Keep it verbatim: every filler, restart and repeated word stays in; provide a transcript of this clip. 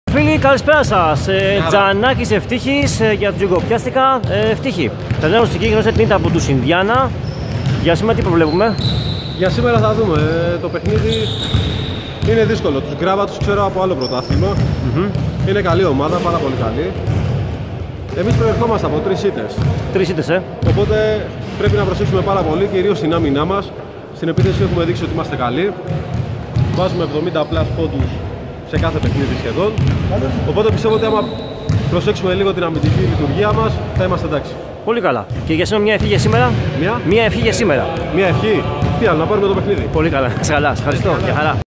Φίλοι, καλησπέρα σας. Ε, Τζανάκης Ευτύχης ε, για το Τζιγκοπιάστικα ε, Ευτύχη. Τρελαίνω στην Κίγη γνώστε την από τους Ινδιάνα. Για σήμερα τι προβλέπουμε? Για σήμερα θα δούμε. Ε, το παιχνίδι είναι δύσκολο. Τους Γκράβα τους ξέρω από άλλο πρωτάθλημα. Mm-hmm. Είναι καλή ομάδα, πάρα πολύ καλή. Εμείς προερχόμαστε από τρεις ήττες. Τρεις ήττες, ε. Οπότε πρέπει να προσέξουμε πάρα πολύ, κυρίως στην άμυνά μας. Στην επίθεση έχουμε δείξει ότι είμαστε καλοί. Βάζουμε εβδομήντα πλας πόντους σε κάθε παιχνίδι σχεδόν. Οπότε πιστεύω ότι άμα προσέξουμε λίγο την αμυντική λειτουργία μας, θα είμαστε εντάξει. Πολύ καλά. Και για σήμερα μια ευχή για σήμερα. Μια, μια ευχή για σήμερα. Μια ευχή. Τι άλλο, να πάρουμε το παιχνίδι. Πολύ καλά. Καλά. Ευχαριστώ. Για χαρά.